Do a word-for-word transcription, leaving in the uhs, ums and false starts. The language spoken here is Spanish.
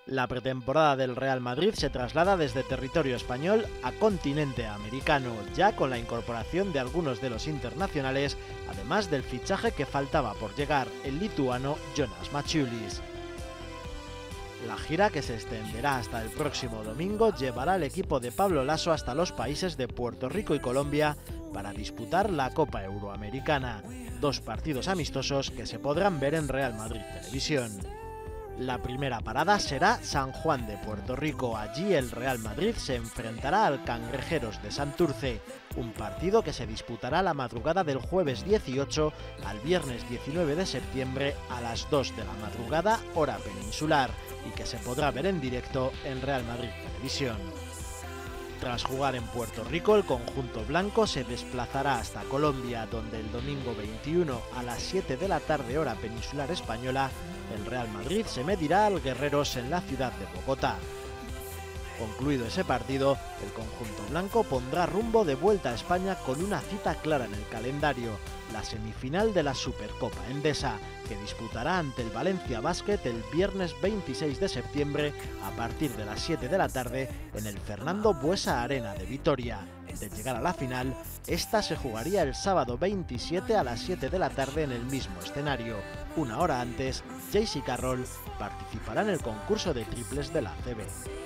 La pretemporada del Real Madrid se traslada desde territorio español a continente americano, ya con la incorporación de algunos de los internacionales, además del fichaje que faltaba por llegar, el lituano Jonas Mačiulis. La gira, que se extenderá hasta el próximo domingo, llevará al equipo de Pablo Laso hasta los países de Puerto Rico y Colombia para disputar la Copa Euroamericana, dos partidos amistosos que se podrán ver en Real Madrid Televisión. La primera parada será San Juan de Puerto Rico. Allí el Real Madrid se enfrentará al Cangrejeros de Santurce, un partido que se disputará la madrugada del jueves dieciocho al viernes diecinueve de septiembre a las dos de la madrugada, hora peninsular, y que se podrá ver en directo en Real Madrid Televisión. Tras jugar en Puerto Rico, el conjunto blanco se desplazará hasta Colombia, donde el domingo veintiuno a las siete de la tarde, hora peninsular española, el Real Madrid se medirá al Guerreros en la ciudad de Bogotá. Concluido ese partido, el conjunto blanco pondrá rumbo de vuelta a España con una cita clara en el calendario, la semifinal de la Supercopa Endesa, que disputará ante el Valencia Basket el viernes veintiséis de septiembre a partir de las siete de la tarde en el Fernando Buesa Arena de Vitoria. De llegar a la final, esta se jugaría el sábado veintisiete a las siete de la tarde en el mismo escenario. Una hora antes, Jaycee Carroll participará en el concurso de triples de la A C B.